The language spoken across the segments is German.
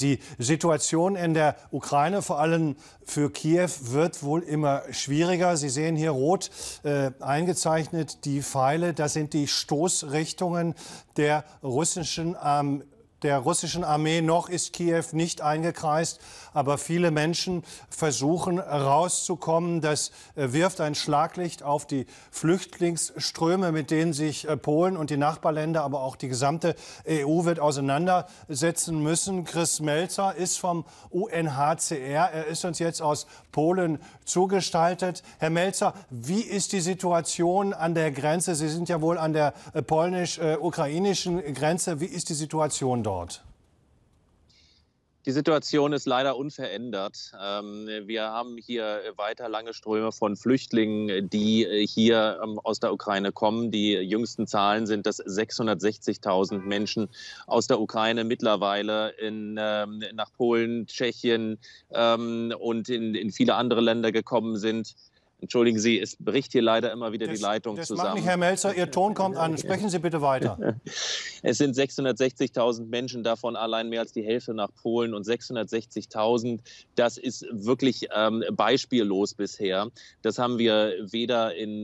Die Situation in der Ukraine, vor allem für Kiew, wird wohl immer schwieriger. Sie sehen hier rot eingezeichnet die Pfeile. Das sind die Stoßrichtungen der russischen Armee. Noch ist Kiew nicht eingekreist, aber viele Menschen versuchen rauszukommen. Das wirft ein Schlaglicht auf die Flüchtlingsströme, mit denen sich Polen und die Nachbarländer, aber auch die gesamte EU wird auseinandersetzen müssen. Chris Melzer ist vom UNHCR. Er ist uns jetzt aus Polen zugeschaltet. Herr Melzer, wie ist die Situation an der Grenze? Sie sind ja wohl an der polnisch-ukrainischen Grenze. Wie ist die Situation dort? Die Situation ist leider unverändert. Wir haben hier weiter lange Ströme von Flüchtlingen, die hier aus der Ukraine kommen. Die jüngsten Zahlen sind, dass 660.000 Menschen aus der Ukraine mittlerweile nach Polen, Tschechien und in viele andere Länder gekommen sind. Entschuldigen Sie, es bricht hier leider immer wieder die Leitung zusammen. Das macht nicht, Herr Melzer. Ihr Ton kommt an. Sprechen Sie bitte weiter. Es sind 660.000 Menschen, davon allein mehr als die Hälfte nach Polen. Und 660.000, das ist wirklich beispiellos bisher. Das haben wir weder in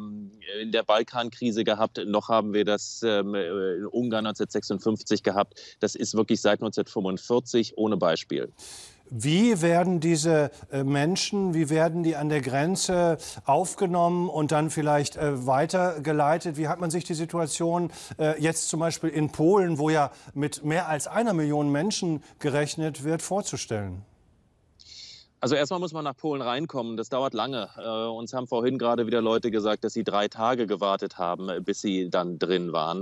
der Balkankrise gehabt, noch haben wir das in Ungarn 1956 gehabt. Das ist wirklich seit 1945 ohne Beispiel. Wie werden diese Menschen, wie werden die an der Grenze aufgenommen und dann vielleicht weitergeleitet? Wie hat man sich die Situation jetzt zum Beispiel in Polen, wo ja mit mehr als 1 Million Menschen gerechnet wird, vorzustellen? Also erstmal muss man nach Polen reinkommen. Das dauert lange. Uns haben vorhin gerade wieder Leute gesagt, dass sie 3 Tage gewartet haben, bis sie dann drin waren.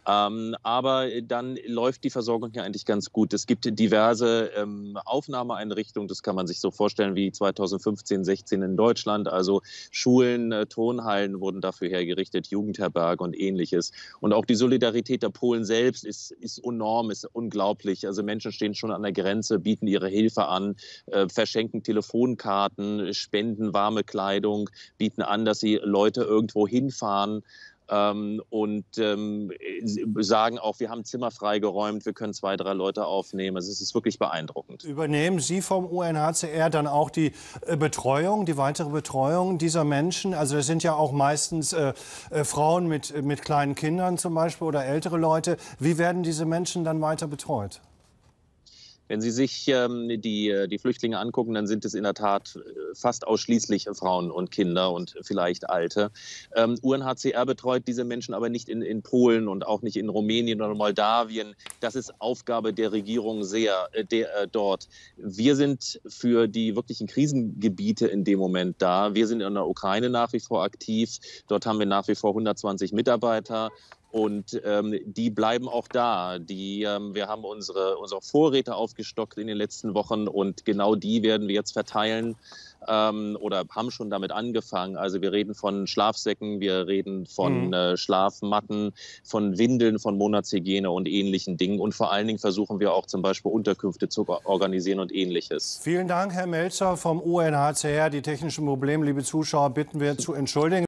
Aber dann läuft die Versorgung hier eigentlich ganz gut. Es gibt diverse Aufnahmeeinrichtungen. Das kann man sich so vorstellen wie 2015, 16 in Deutschland. Also Schulen, Turnhallen wurden dafür hergerichtet, Jugendherberge und Ähnliches. Und auch die Solidarität der Polen selbst ist enorm, ist unglaublich. Also Menschen stehen schon an der Grenze, bieten ihre Hilfe an, verschenken Telefonkarten, spenden warme Kleidung, bieten an, dass sie Leute irgendwo hinfahren und sagen auch, wir haben Zimmer freigeräumt, wir können 2, 3 Leute aufnehmen. Also es ist wirklich beeindruckend. Übernehmen Sie vom UNHCR dann auch die Betreuung, die weitere Betreuung dieser Menschen? Also das sind ja auch meistens Frauen mit kleinen Kindern zum Beispiel oder ältere Leute. Wie werden diese Menschen dann weiter betreut? Wenn Sie sich die Flüchtlinge angucken, dann sind es in der Tat fast ausschließlich Frauen und Kinder und vielleicht Alte. UNHCR betreut diese Menschen aber nicht in Polen und auch nicht in Rumänien oder Moldawien. Das ist Aufgabe der Regierung dort. Wir sind für die wirklichen Krisengebiete in dem Moment da. Wir sind in der Ukraine nach wie vor aktiv. Dort haben wir nach wie vor 120 Mitarbeiter. Und die bleiben auch da. Wir haben unsere Vorräte aufgestockt in den letzten Wochen und genau die werden wir jetzt verteilen oder haben schon damit angefangen. Also wir reden von Schlafsäcken, wir reden von Schlafmatten, von Windeln, von Monatshygiene und ähnlichen Dingen. Und vor allen Dingen versuchen wir auch zum Beispiel Unterkünfte zu organisieren und Ähnliches. Vielen Dank, Herr Melzer vom UNHCR. Die technischen Probleme, liebe Zuschauer, bitten wir zu entschuldigen.